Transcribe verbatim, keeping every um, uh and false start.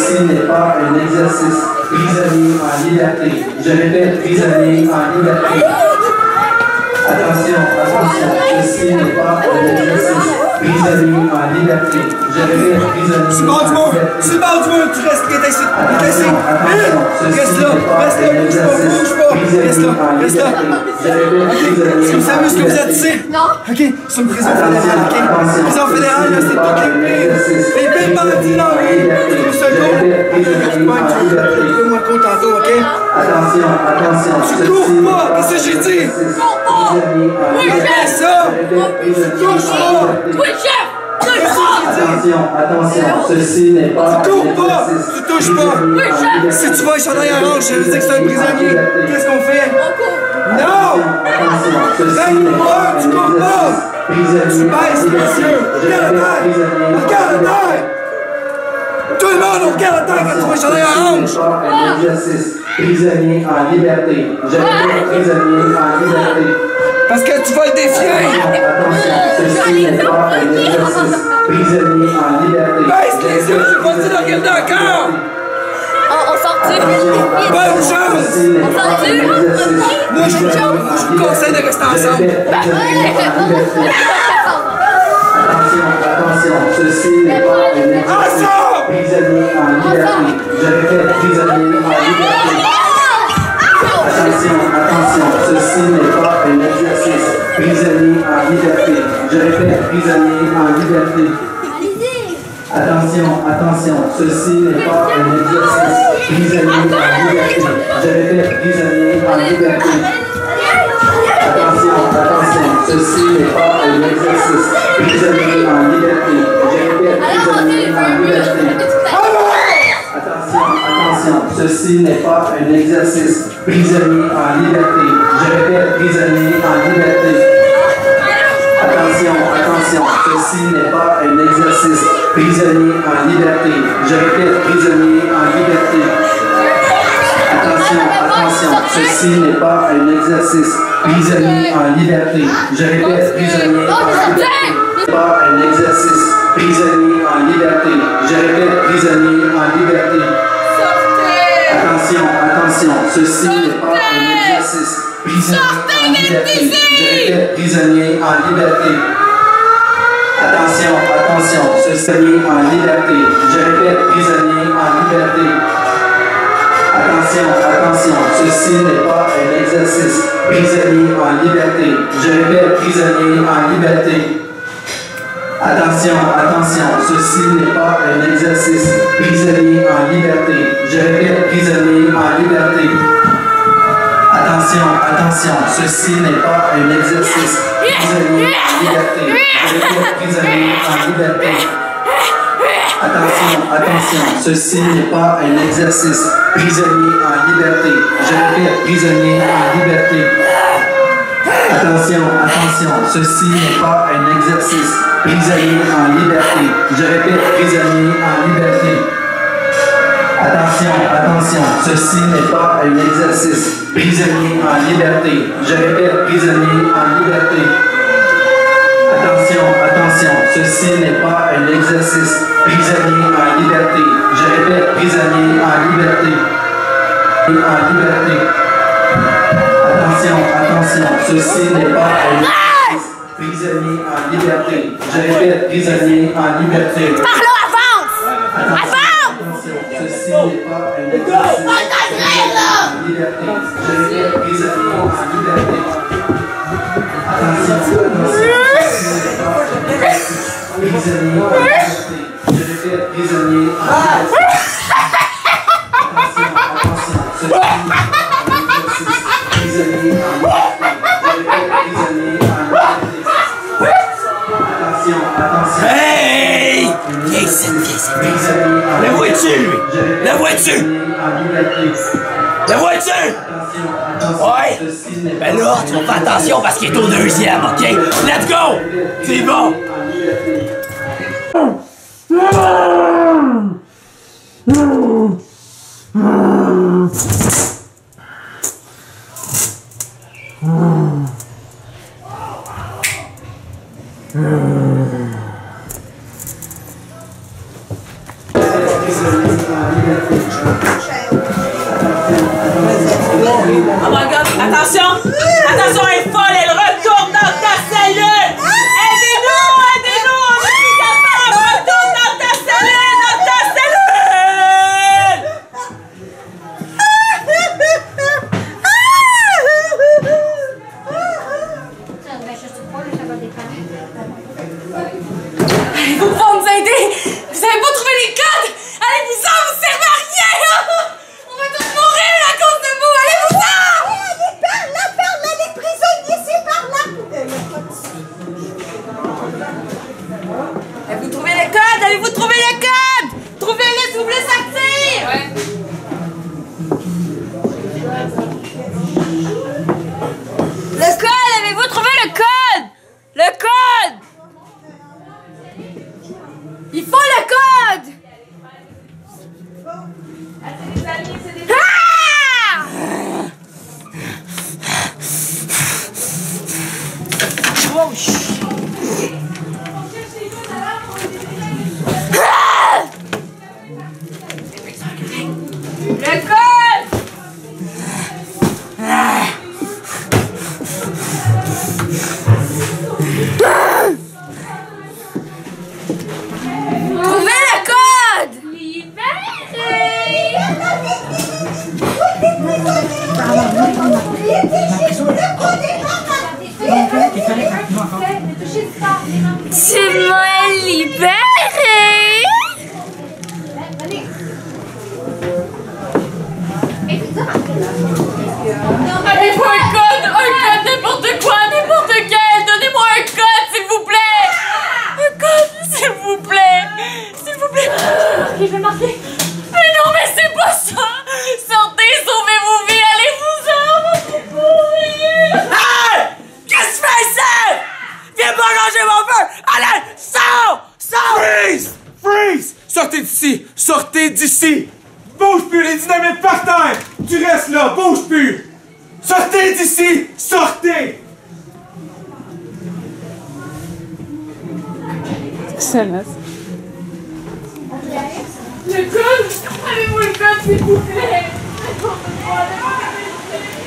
ceci n'est pas un exercice. Prisonnier en liberté. Je répète, prisonnier en liberté. Attention, attention, ceci n'est pas un exercice. Prisonnier en liberté. Je répète, prisonnier. C'est bon, du monde! C'est bon, du monde! Tu restes, reste ici! Reste ici! Reste là! Reste là! Bouge pas! Bouge pas! Reste là! Reste là! Est-ce que vous savez ce que vous êtes ici? Non! Ok, c'est une prison fédérale, ok? Prison fédérale, là, c'est toutes les les pires bandits dans la rue! Tout ce gars! Fais-moi le compte tantôt, ok? Attention, attention. Tu cours pas! Qu'est-ce que j'ai dit? Oui, chef! ça! Touche pas! Oui, chef! Attention, attention, ceci n'est pas tu cours pas! Tu touches pas! Oui, chef! Si tu vas sur chandail orange, je veux dire que c'est un prisonnier. Qu'est-ce qu'on fait? On court! Non! Attention, ceci n'est pas tu cours pas! Tu baisses les yeux! Regarde la terre! Regarde la terre! Tout le monde, on regarde la terre quand tu vas sur chandail orange! Ce n'est pas un exercice. Prisonnier en liberté. Je répète, prisonnier en liberté. Parce que tu vas le défier! Attention, ceci n'est pas un exercice. Prisonnier en liberté. Baisse les yeux, j'ai pas dit de regarder encore! On sort-tu? Bonne chance! On sort-tu? Moi, je vous conseille de rester ensemble. Attention, attention, ceci n'est pas un exercice. Prisonnier en liberté. Je répète, prisonnier en liberté. Attention, attention, ceci n'est pas un exercice. Prisonnier en liberté. Je répète, prisonnier en liberté. Attention, attention, ceci n'est pas un exercice. Prisonnier en liberté. Je répète, prisonnier en liberté. Attention, attention, ceci n'est pas un exercice. Prisonnier en liberté. Je répète, prisonnier en liberté. Attention, attention, ceci n'est pas un exercice. Prisonnier en liberté. Je répète, prisonnier en liberté. Attention, attention, ceci n'est pas un exercice. Prisonnier en liberté. Je répète, prisonnier en liberté. Attention, attention, ceci n'est pas un exercice. Prisonnier en liberté. Je répète, prisonnier en liberté. Pas un exercice. Prisonnier en liberté. Je répète, prisonnier en liberté. Attention, attention, ceci n'est pas un exercice. Prisonnier en liberté. Je répète, prisonnier en liberté. Attention, attention, ceci est en liberté. Je répète, prisonnier en liberté. Attention, attention, ceci n'est pas un exercice. Prisonnier en liberté. Je répète, prisonnier en liberté. Attention, attention, ceci n'est pas un exercice. Prisonnier en liberté. Je répète, prisonnier en liberté. Attention, attention, ceci n'est pas un exercice. Prisonnier en liberté. Je répète, prisonnier en liberté. Attention, attention, ceci n'est pas un exercice. Prisonnier en liberté. Je répète, prisonnier en liberté. Attention, attention, ceci n'est pas un exercice. Prisonnier en liberté. Je répète, prisonnier en liberté. Attention, attention, ceci n'est pas un exercice. Prisonnier en liberté. Je répète, prisonnier en liberté. Attention, attention, ceci n'est pas un exercice. Prisonnier en liberté. Je répète, prisonnier en liberté. En liberté. Attention, attention, ceci n'est pas un exercice. Prisonnier en liberté. Je répète, prisonnier en liberté. Par là, avance! Avance! Ceci n'est pas un exercice. En liberté. Je répète, prisonnier en liberté. Attention, attention. Prisonnier en liberté. Je répète, prisonnier en liberté. Attention, attention. Ceci n'est pas un exercice. Prisonnier en liberté. Je répète, prisonnier en liberté. Attention, attention. Hey! Viens ici, viens ici, viens ici. La vois-tu, lui? La vois-tu? La vois-tu? Ouais? Ben là, tu vas faire attention parce qu'il est au deuxième, ok? Let's go! C'est bon! Prisonnier en liberté. Attention! Attention, elle est folle, elle retourne dans ta cellule! Aidez-nous! Aidez-nous! On est plus capable! Retourne dans ta cellule! Dans ta cellule! Vous pouvez nous aider! Vous avez pas trouvé les codes! Allez-vous-en! Vous servez à rien! On va tous mourir à cause de vous! Allez-vous-en! Allez, par là, par là, les prisonniers, c'est par là! Avez-vous trouvé les codes? Avez-vous trouvé les codes? Trouvez-les, s'il vous plaît, ça tire! Ouais. Le code! Avez-vous trouvé le code? Le code! Il faut le code! Ah! Oh, shit. Ah! Le code! Ah! Trouvez le code! Tu m'as libéré! Donnez-moi un code! Un code, n'importe quoi, n'importe quel! Donnez-moi un code, s'il vous plaît! Un code, s'il vous plaît! S'il vous plaît! Ok, je vais marquer! Mais non, mais c'est pas ça! Sortez, sauvez-vous vie, allez-vous-en! Hey! Qu'est-ce que tu fais ici? Viens pas ranger mon feu! Allez! Sors! Sors! Freeze! Freeze! Sortez d'ici! Sortez d'ici! Bouge plus, les dynamites par terre! Tu restes là, bouge plus! Sortez d'ici! Sortez! Le code? Avez-vous le code, s'il vous plaît?